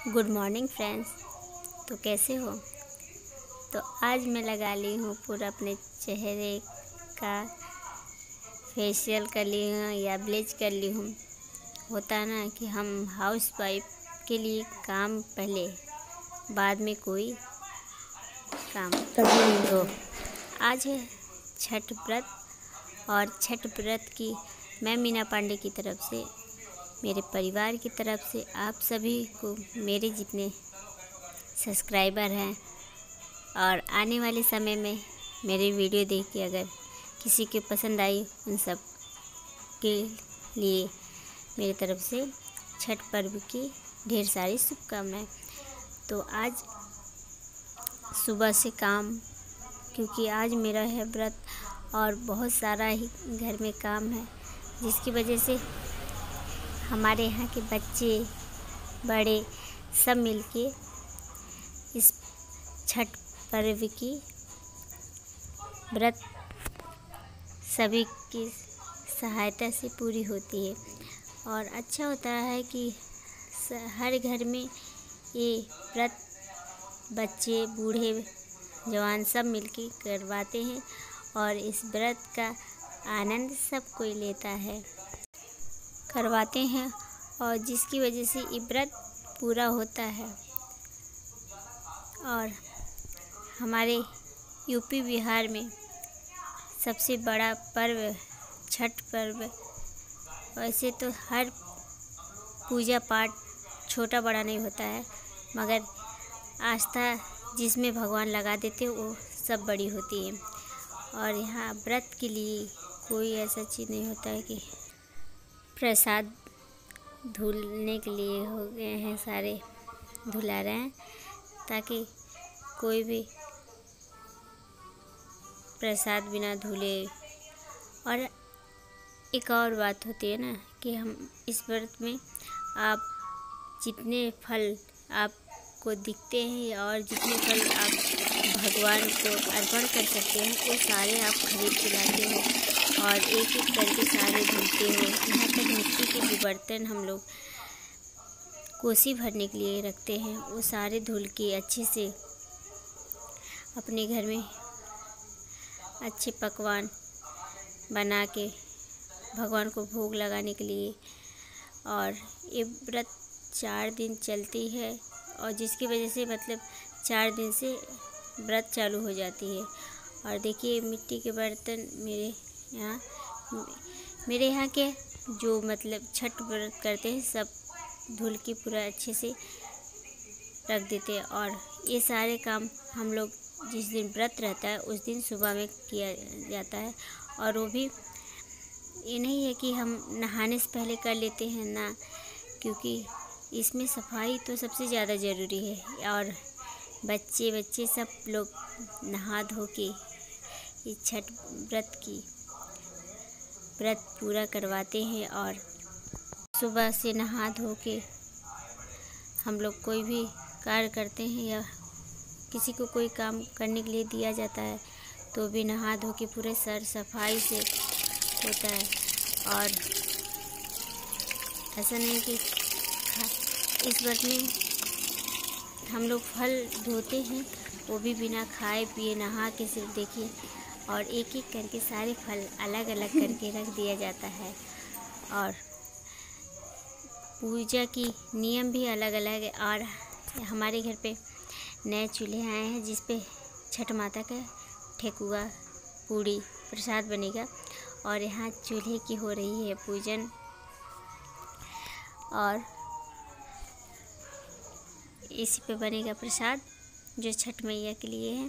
Good morning friends. तो कैसे हो? तो आज मैं लगा ली हूँ पूरा अपने चेहरे का फेशियल कर ली हूँ या ब्लीच कर ली हूँ। होता है ना कि हम हाउस वाइफ के लिए काम पहले, बाद में कोई काम। तो आज है छठ व्रत, और छठ व्रत की मैं मीना पांडे की तरफ से, मेरे परिवार की तरफ से आप सभी को, मेरे जितने सब्सक्राइबर हैं और आने वाले समय में मेरी वीडियो देख के अगर किसी के पसंद आई, उन सब के लिए मेरी तरफ से छठ पर्व की ढेर सारी शुभकामनाएं। तो आज सुबह से काम, क्योंकि आज मेरा है व्रत और बहुत सारा ही घर में काम है, जिसकी वजह से हमारे यहाँ के बच्चे बड़े सब मिलके इस छठ पर्व की व्रत सभी की सहायता से पूरी होती है। और अच्छा होता है कि हर घर में ये व्रत बच्चे बूढ़े जवान सब मिलके करवाते हैं और इस व्रत का आनंद सब कोई लेता है, करवाते हैं, और जिसकी वजह से ये व्रत पूरा होता है। और हमारे यूपी बिहार में सबसे बड़ा पर्व छठ पर्व। वैसे तो हर पूजा पाठ छोटा बड़ा नहीं होता है, मगर आस्था जिसमें भगवान लगा देते वो सब बड़ी होती है। और यहाँ व्रत के लिए कोई ऐसा चीज़ नहीं होता है कि प्रसाद धुलने के लिए हो गए हैं, सारे धुला रहे हैं ताकि कोई भी प्रसाद बिना धुले। और एक और बात होती है ना कि हम इस व्रत में आप जितने फल आपको दिखते हैं और जितने फल आप भगवान को अर्पण कर सकते हैं, वो सारे आप खरीद के लाते हो और एक एक करके सारे धुलते हो। यहाँ तक मिट्टी के जो बर्तन हम लोग कोसी भरने के लिए रखते हैं, वो सारे धुल के अच्छे से अपने घर में अच्छे पकवान बना के भगवान को भोग लगाने के लिए। और ये व्रत 4 दिन चलती है, और जिसकी वजह से मतलब 4 दिन से व्रत चालू हो जाती है। और देखिए मिट्टी के बर्तन मेरे यहाँ के जो मतलब छठ व्रत करते हैं सब धुल के पूरा अच्छे से रख देते हैं। और ये सारे काम हम लोग जिस दिन व्रत रहता है उस दिन सुबह में किया जाता है। और वो भी ये नहीं है कि हम नहाने से पहले कर लेते हैं ना, क्योंकि इसमें सफाई तो सबसे ज़्यादा ज़रूरी है। और बच्चे सब लोग नहा धो के इस छठ व्रत पूरा करवाते हैं। और सुबह से नहा धो के हम लोग कोई भी कार्य करते हैं या किसी को कोई काम करने के लिए दिया जाता है तो भी नहा धो के पूरे सर सफाई से होता है। और ऐसा नहीं कि इस व्रत में हम लोग फल धोते हैं, वो भी बिना खाए पिए नहा के सिर्फ देखिए, और एक एक करके सारे फल अलग अलग करके रख दिया जाता है। और पूजा की नियम भी अलग अलग है। और हमारे घर पे नए चूल्हे आए हैं जिस पे छठ माता का ठेकुआ पूड़ी प्रसाद बनेगा, और यहाँ चूल्हे की हो रही है पूजन। और इसी पे बनेगा प्रसाद जो छठ मैया के लिए है।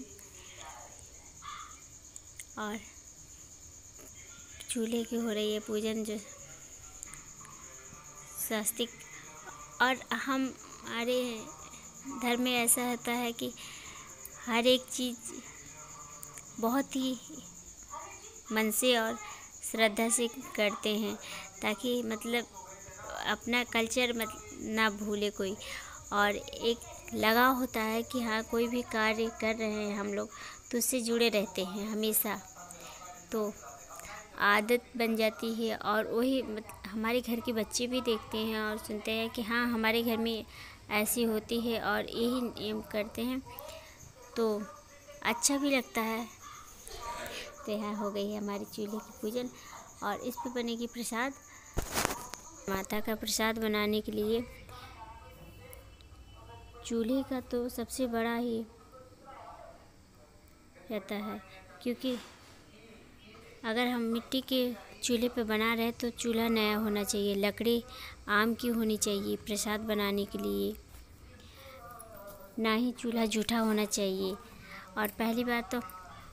और चूल्हे की हो रही है पूजन जो स्वस्तिक। और हमारे धर्म में ऐसा होता है कि हर एक चीज़ बहुत ही मन से और श्रद्धा से करते हैं, ताकि मतलब अपना कल्चर ना भूले कोई। और एक लगाव होता है कि हाँ कोई भी कार्य कर रहे हैं हम लोग तो उससे जुड़े रहते हैं हमेशा, तो आदत बन जाती है। और वही हमारे घर के बच्चे भी देखते हैं और सुनते हैं कि हाँ हमारे घर में ऐसी होती है और यही नियम करते हैं तो अच्छा भी लगता है। तो यहाँ हो गई है हमारी चूल्हे की पूजन और इस पे बनेगी प्रसाद। माता का प्रसाद बनाने के लिए चूल्हे का तो सबसे बड़ा ही रहता है, क्योंकि अगर हम मिट्टी के चूल्हे पे बना रहे तो चूल्हा नया होना चाहिए, लकड़ी आम की होनी चाहिए प्रसाद बनाने के लिए, ना ही चूल्हा जूठा होना चाहिए। और पहली बात तो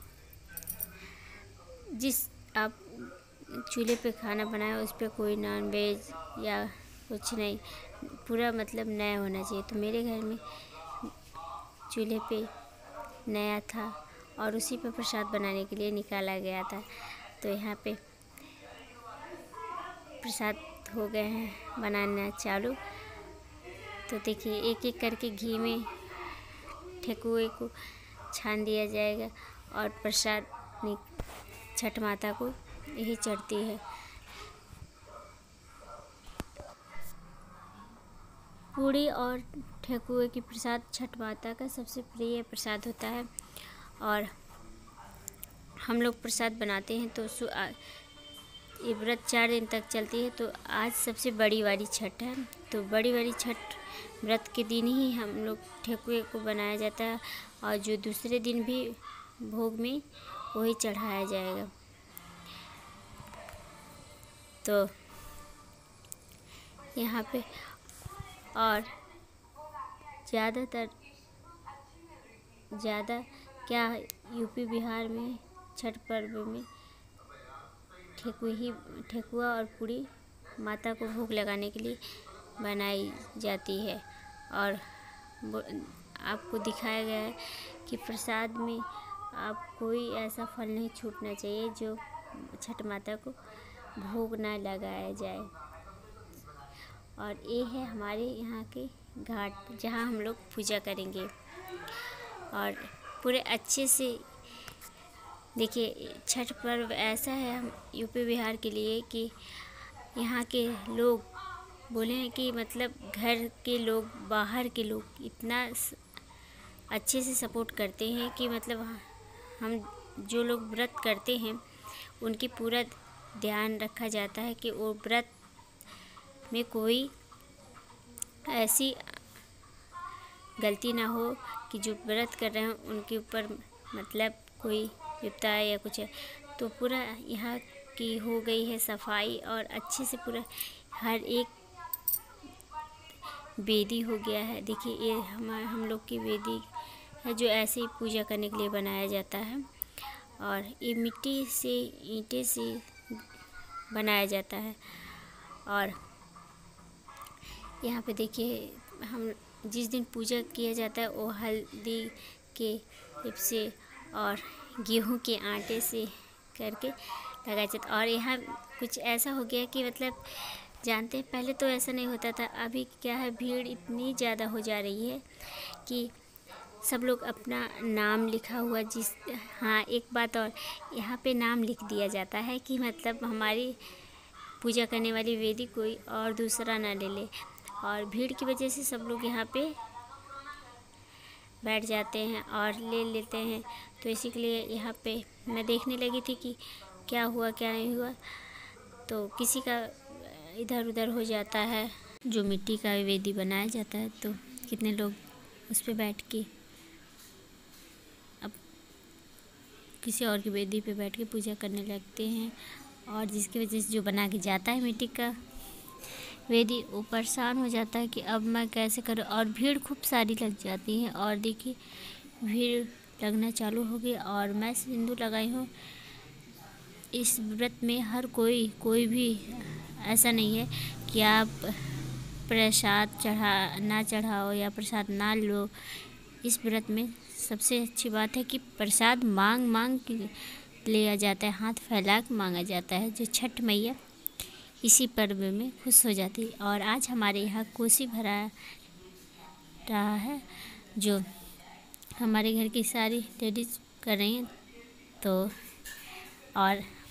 जिस आप चूल्हे पे खाना बनाए उस पर कोई नॉन वेज या कुछ नहीं, पूरा मतलब नया होना चाहिए। तो मेरे घर में चूल्हे पे नया था और उसी पे प्रसाद बनाने के लिए निकाला गया था। तो यहाँ पे प्रसाद हो गए हैं बनाना चालू। तो देखिए एक एक करके घी में ठेकुए को छान दिया जाएगा और प्रसाद छठ माता को यही चढ़ती है। पूड़ी और ठेकुए की प्रसाद छठ माता का सबसे प्रिय प्रसाद होता है और हम लोग प्रसाद बनाते हैं। तो ये व्रत 4 दिन तक चलती है। तो आज सबसे बड़ी वाली छठ है, तो बड़ी वाली छठ व्रत के दिन ही हम लोग ठेकुए को बनाया जाता है और जो दूसरे दिन भी भोग में वही चढ़ाया जाएगा। तो यहाँ पे और ज़्यादा क्या यूपी बिहार में छठ पर्व में ठेकुआ और पूड़ी माता को भोग लगाने के लिए बनाई जाती है। और आपको दिखाया गया है कि प्रसाद में आप कोई ऐसा फल नहीं छूटना चाहिए जो छठ माता को भोग ना लगाया जाए। और ये है हमारे यहाँ के घाट जहाँ हम लोग पूजा करेंगे। और पूरे अच्छे से देखिए छठ पर्व ऐसा है हम यूपी बिहार के लिए कि यहाँ के लोग बोले हैं कि मतलब घर के लोग बाहर के लोग इतना अच्छे से सपोर्ट करते हैं कि मतलब हम जो लोग व्रत करते हैं उनकी पूरा ध्यान रखा जाता है कि वो व्रत में कोई ऐसी गलती ना हो कि जो व्रत कर रहे हैं उनके ऊपर मतलब कोई विपदा है या कुछ है। तो पूरा यहाँ की हो गई है सफाई और अच्छे से पूरा हर एक वेदी हो गया है। देखिए ये हम लोग की वेदी है जो ऐसे ही पूजा करने के लिए बनाया जाता है और ये मिट्टी से ईंटें से बनाया जाता है। और यहाँ पे देखिए हम जिस दिन पूजा किया जाता है वो हल्दी के लिप से और गेहूं के आटे से करके लगाया जाता है। और यहाँ कुछ ऐसा हो गया कि मतलब जानते हैं पहले तो ऐसा नहीं होता था, अभी क्या है भीड़ इतनी ज़्यादा हो जा रही है कि सब लोग अपना नाम लिखा हुआ हाँ एक बात और यहाँ पे नाम लिख दिया जाता है कि मतलब हमारी पूजा करने वाली वेदी कोई और दूसरा ना ले ले। और भीड़ की वजह से सब लोग यहाँ पे बैठ जाते हैं और ले लेते हैं। तो इसी के लिए यहाँ पे मैं देखने लगी थी कि क्या हुआ क्या नहीं हुआ, तो किसी का इधर उधर हो जाता है। जो मिट्टी का वेदी बनाया जाता है तो कितने लोग उस पे बैठ के अब किसी और की वेदी पे बैठ के पूजा करने लगते हैं और जिसकी वजह से जो बना के जाता है मिट्टी का वेदी वो परेशान हो जाता है कि अब मैं कैसे करूँ। और भीड़ खूब सारी लग जाती है और देखिए भीड़ लगना चालू हो गई। और मैं सिंदूर लगाई हूँ। इस व्रत में हर कोई भी ऐसा नहीं है कि आप प्रसाद चढ़ाओ या प्रसाद ना लो। इस व्रत में सबसे अच्छी बात है कि प्रसाद मांग के लिया जाता है, हाथ फैला के मांगा जाता है, जो छठ मैया इसी पर्व में खुश हो जाती है। और आज हमारे यहाँ कोसी भरा रहा है जो हमारे घर की सारी लेडीज़ कर रही हैं। तो और